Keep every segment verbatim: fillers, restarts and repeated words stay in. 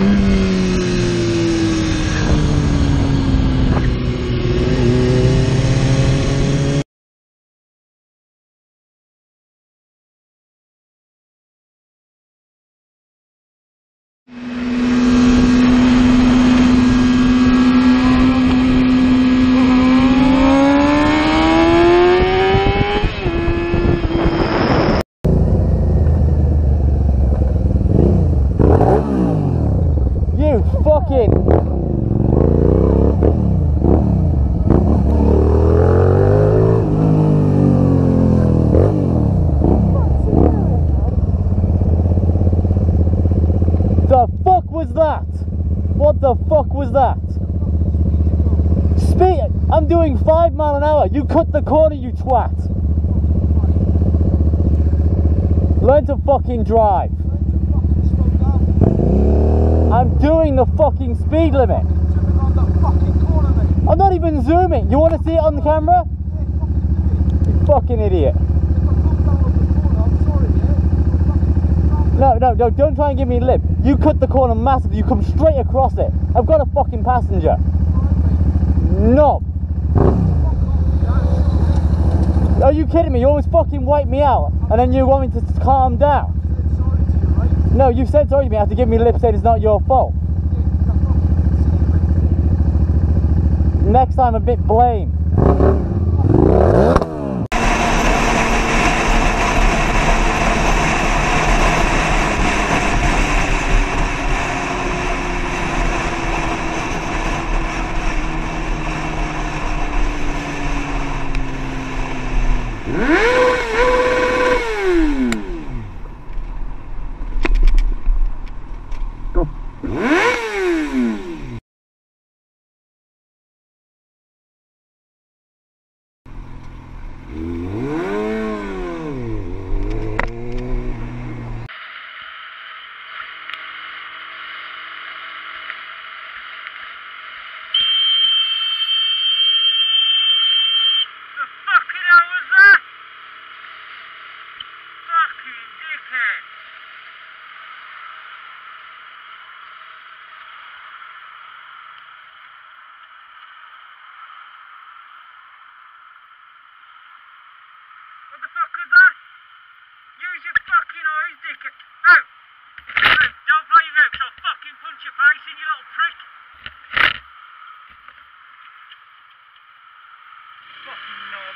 Fucking the fuck was that? What the fuck was that? Speed. I'm doing five mile an hour. You cut the corner, you twat. Learn to fucking drive. I'm doing the fucking speed limit. I'm not even zooming. You want to see it on the camera? You fucking idiot. No, no, no, don't try and give me a lip. You cut the corner massively. You come straight across it. I've got a fucking passenger. No. Are you kidding me? You always fucking wipe me out and then you want me to calm down. No, you said sorry to me. You have to give me a lip saying it's not your fault. Next time, a bit blame. What the fuck was that? Use your fucking eyes, dickhead. Oh! Oh, don't blow your mouth, 'cause I'll fucking punch your face in, you little prick. Fucking knob.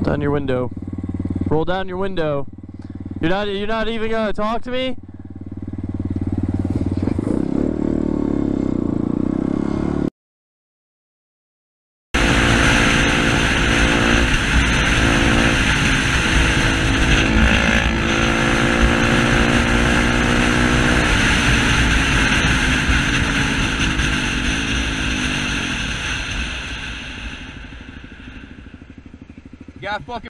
Down your window. Roll down your window. You're not you're not even gonna talk to me? Yeah, fucking.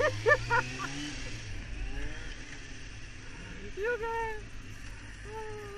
You guys.